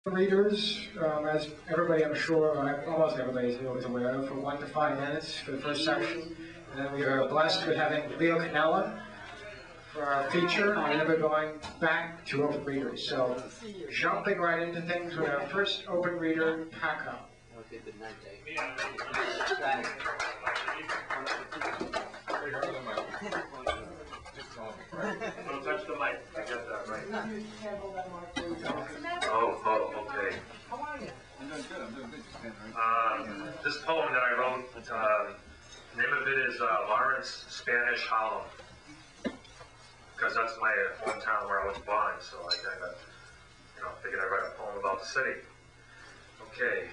Readers, as everybody I'm sure, almost everybody is aware of, for 1 to 5 minutes for the first section. And then we are blessed with having Leo Canella for our feature, and then we're going back to open readers. So jumping right into things with our first open reader, Paco. Okay, good night, Dave. Don't touch the mic. I get that, right? Oh, okay. How are you? I'm doing good. I'm doing good. This poem that I wrote, the name of it is Lawrence Spanish Hollow, because that's my hometown where I was born. So I kind of, figured I'd write a poem about the city. Okay.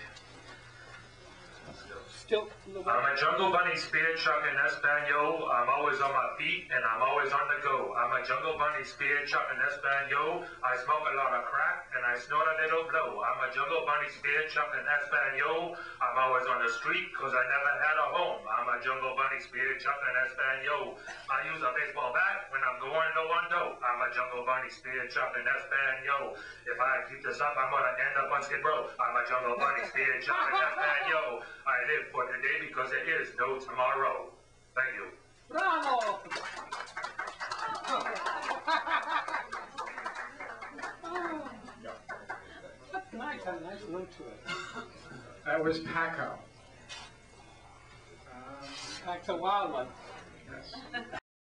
I'm a jungle bunny, spear chuck, and Espanol. I'm always on my feet, and I'm always on the go. I'm a jungle bunny, spear chuck, and Espanol. I smoke a lot of crack, and I snort a little blow. I'm a jungle bunny, spear chuck, and Espanol. I'm always on the street, cause I never had a home. I'm a jungle bunny, spear chuck, and Espanol. I use a baseball bat when I'm going to one dough. I'm a jungle bunny, spear chuck, and Espanol. If I keep this up, I'm gonna end up on Skid Row. I'm a jungle bunny, spear chuck, and Espanol. I live for today because there is no tomorrow. Thank you. Bravo! Nice, a nice note to it. That was Paco. That's a wild one. Yes.